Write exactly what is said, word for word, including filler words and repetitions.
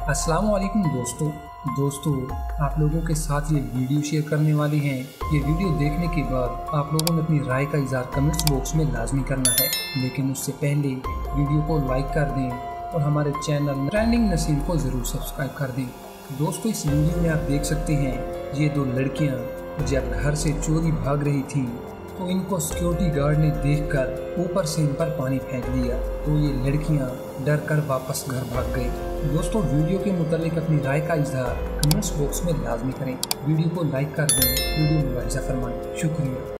अस्सलाम वालेकुम दोस्तों दोस्तों आप लोगों के साथ ये वीडियो शेयर करने वाले हैं। ये वीडियो देखने के बाद आप लोगों ने अपनी राय का इज़हार कमेंट्स बॉक्स में लाजमी करना है, लेकिन उससे पहले वीडियो को लाइक कर दें और हमारे चैनल ट्रेंडिंग नसीम को ज़रूर सब्सक्राइब कर दें। दोस्तों इस वीडियो में आप देख सकते हैं ये दो लड़कियाँ जब घर से चोरी भाग रही थी तो इनको सिक्योरिटी गार्ड ने देखकर ऊपर से इन पर पानी फेंक दिया, तो ये लड़कियां डर कर वापस घर भाग गई। दोस्तों वीडियो के मुतालिक अपनी राय का इजहार कमेंट्स बॉक्स में लाजमी करें, वीडियो को लाइक कर दें, वीडियो मुलाहिजा फरमाएं। शुक्रिया।